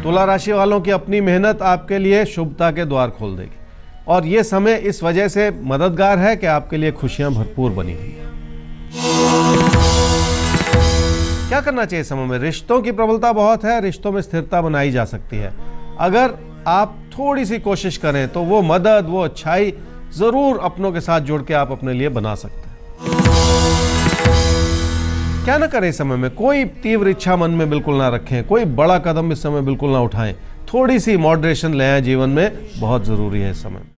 तुला राशि वालों की अपनी मेहनत आपके लिए शुभता के द्वार खोल देगी और ये समय इस वजह से मददगार है कि आपके लिए खुशियां भरपूर बनी हुई है। क्या करना चाहिए समय में? रिश्तों की प्रबलता बहुत है, रिश्तों में स्थिरता बनाई जा सकती है। अगर आप थोड़ी सी कोशिश करें तो वो मदद, वो अच्छाई जरूर अपनों के साथ जुड़ के आप अपने लिए बना सकते हैं। क्या ना करें इस समय में? कोई तीव्र इच्छा मन में बिल्कुल ना रखें, कोई बड़ा कदम इस समय बिल्कुल ना उठाएं। थोड़ी सी मॉडरेशन ले आए जीवन में, बहुत जरूरी है इस समय में।